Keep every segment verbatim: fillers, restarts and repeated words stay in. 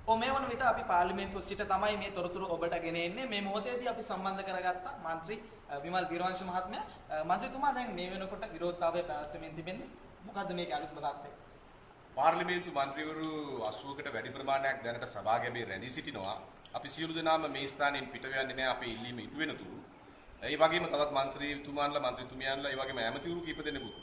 ඔ මේ වන විට අපි පාර්ලිමේන්තුව සිට තමයි මේ තොරතුරු ඔබට ගෙන එන්නේ. මේ මොහොතේදී අපි සම්බන්ධ කරගත්ත മന്ത്രി විමල් වීරවංශ මහත්මයා. മന്ത്രിතුමා දැන් මේ වෙනකොට විරෝධතාවය පැවැත්වෙමින් තිබෙන්නේ. මොකද්ද මේකේ අලුත්ම තත්ත්වය? පාර්ලිමේන්තු මන්ත්‍රීවරු අසූවකට වැඩි ප්‍රමාණයක් දැනට සභාගමේ රැඳී සිටිනවා. අපි සියලු දෙනාම මේ ස්ථානයෙන් පිට වෙන්නේ නැහැ අපේ ඉල්ලීම ඉටු වෙනතුරු. ඒ වගේම තවත් മന്ത്രിතුමාන්ලා മന്ത്രിතුමියන්ලා ඒ වගේම ඇමතිවරු කීප දෙනෙකුත්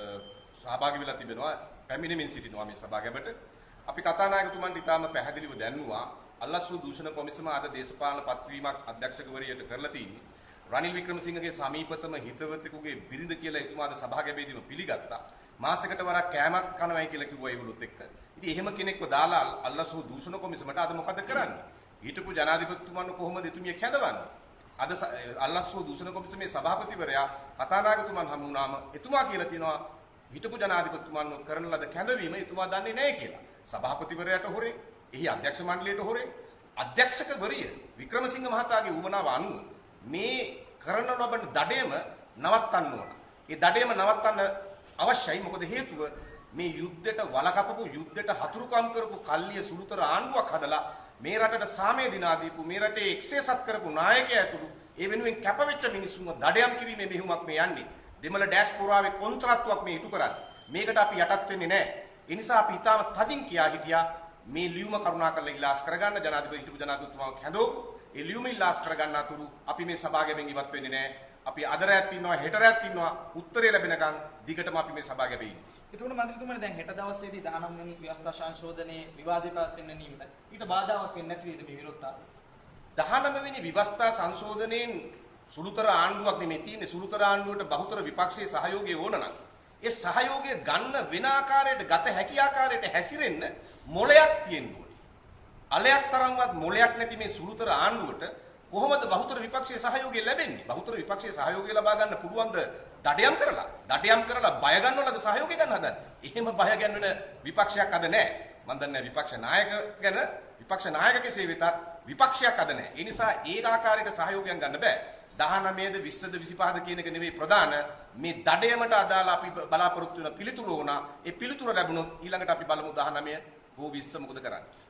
සහභාගී වෙලා තිබෙනවා. පැමිණෙමින් සිටිනවා මේ සභාගමට. අපි කතානායකතුමන්ට ඉතාම පැහැදිලිව දැන්නුවා අල්ලස්වූ දූෂණ කොමිසම අද දේශපාලන පත්වීමක් අධ්‍යක්ෂකවරියට කරලා තියෙන්නේ. රනිල් වික්‍රමසිංහගේ සමීපතම හිතවතෙකුගේ බිරිඳ කියලා එතුමා අද සභාගමේදීම පිළිගත්තා. මාසයකට වරක් කෑමක් කනවයි කියලා කිව්වා ඒගොල්ලොත් එක්ක. ඉතින් එහෙම කෙනෙක්ව දාලා අල්ලස්වූ දූෂණ කොමිසමට අද මොකද කරන්නේ? හිටපු ජනාධිපතිතුමන් කොහොමද එතුමිය කැඳවන්නේ? අද අල්ලස්වූ දූෂණ කොමිසමේ සභාපතිවරයා කතානායකතුමන් හමු වුණාම එතුමා කියලා තියෙනවා හිටපු ජනාධිපතිතුමන් කරන ලද කැඳවීම එතුමා දන්නේ නැහැ කියලා. සභාපතිවරයාට හොරේ, එහි අධ්‍යක්ෂ මණ්ඩලයට හොරේ, අධ්‍යක්ෂකවරිය වික්‍රමසිංහ මහතාගේ උවමනාව අනුව මේ කරන ලබන දඩේම නවත්තන්න ඕන. ඒ දඩේම නවත්තන්න අවශ්‍යයි. මොකද හේතුව මේ යුද්ධයට වලකපපු යුද්ධයට හතුරුකම් කරපු කල්ලිය සුළුතර ආණ්ඩුවක් හදලා මේ රටට සාමය දිනා දීපු මේ රටේ එක්සේසත් කරපු නායකයා ඇතුළු ඒ වෙනුවෙන් කැපවෙච්ච මිනිස්සුන්ව දඩයම් කිරීමේ මෙහෙයුමක් මේ යන්නේ. දෙමළ ඩෑස්පෝරාවේ කොන්ත්‍රාත්තුවක් මේ ඉටු කරන්නේ. මේකට අපි යටත් වෙන්නේ නැහැ. ඒ නිසා අපි ඊටම තදින් කියා හිටියා මේ ලියුම කරුණාකරලා ඉල්ලාස් කරගන්න ජනාධිපති හිටපු ජනාධිපතිතුමාව කැඳවපු ඒ ලියුම ඉල්ලාස් කරගන්න අතුරු අපි මේ සභාවගෙන් ඉවත් වෙන්නේ නැහැ. අපි අද රැත් ඉන්නවා හෙට රැත් ඉන්නවා උත්තරේ ලැබෙනකන් දිගටම අපි මේ සභාවගෙ ඉන්නේ. එතකොට මන්ත්‍රීතුමනි දැන් හෙට දවසේදී දහනවය වෙනි ව්‍යවස්ථා සංශෝධනයේ විවාදේ පවත්වන්න නියමිතයි. ඊට බාධාවක් වෙන්නේ නැති වේද මේ විරෝධතාවය? දහනවය වෙනි ව්‍යවස්ථා සංශෝධනයෙන් සුළුතර ආණ්ඩුවක් නෙමෙයි තියෙන්නේ. සුළුතර ආණ්ඩුවට බහුතර විපක්ෂයේ සහයෝගය ඕන නම් ඒ සහයෝගය ගන්න වෙන ආකාරයට ගත හැකි ආකාරයට හැසිරෙන්න මොලයක් තියෙන්න ඕනේ. අලයක් තරම්වත් මොලයක් නැති මේ සුළුතර ආණ්ඩුවට කොහොමද බහුතර විපක්ෂයේ සහයෝගය ලැබෙන්නේ? බහුතර විපක්ෂයේ සහයෝගය ලබා ගන්න පුළුවන්ද දඩයම් කරලා? දඩයම් කරලා බය ගන්නවලද සහයෝගය ගන්න හදන්නේ? එහෙම බය ගන්න විපක්ෂයක් අද නැහැ. මම දන්නේ විපක්ෂ නායක ගැන විපක්ෂ නායක කෙසේ වෙතත් විපක්ෂයක් අද නැහැ. ඒ නිසා ඒ ආකාරයට සහයෝගයක් ගන්න බෑ. දහනවයද විස්සද විසිපහද කියන එක නෙවෙයි ප්‍රධාන. මේ දඩයමට අදාළ අපි බලාපොරොත්තු වෙන පිළිතුර වුණා. ඒ පිළිතුර ලැබුණොත් ඊළඟට අපි බලමු දහනවය හෝ විස්ස මොකද කරන්නේ.